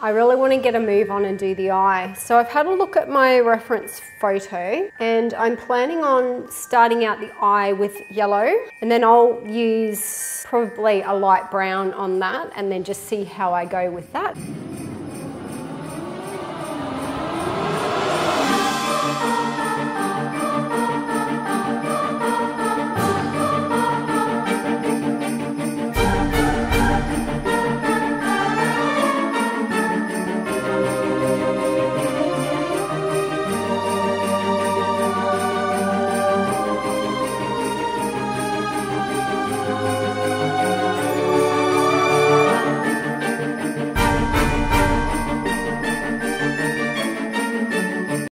I really want to get a move on and do the eye. So I've had a look at my reference photo and I'm planning on starting out the eye with yellow, and then I'll use probably a light brown on that and then just see how I go with that.